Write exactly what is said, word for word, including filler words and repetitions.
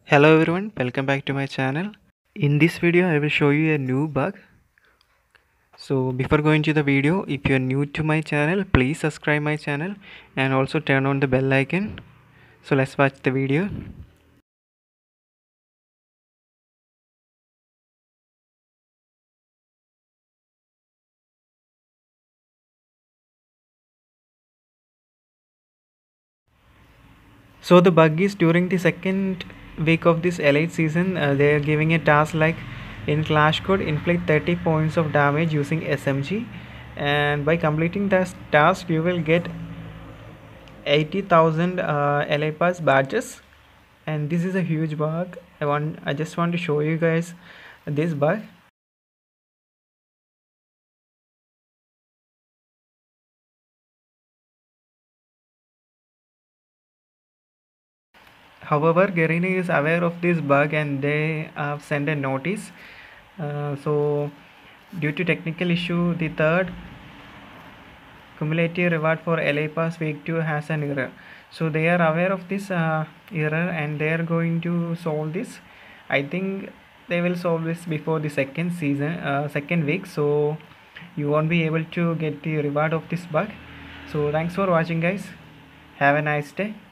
Hello everyone, welcome back to my channel. In this video I will show you a new bug. So before going to the video, if you are new to my channel, please subscribe my channel and also turn on the bell icon. So let's watch the video. So the bug is during the second week of this Elite season, uh, they are giving a task like in Clash Code inflict thirty points of damage using S M G, and by completing this task you will get eighty thousand uh, L A Pass badges, and this is a huge bug. I want I just want to show you guys this bug. However, Garena is aware of this bug and they have sent a notice. Uh, so due to technical issue, the third cumulative reward for L A Pass week two has an error. So they are aware of this uh, error and they are going to solve this. I think they will solve this before the second season, uh, second week. So you won't be able to get the reward of this bug. So thanks for watching, guys. Have a nice day.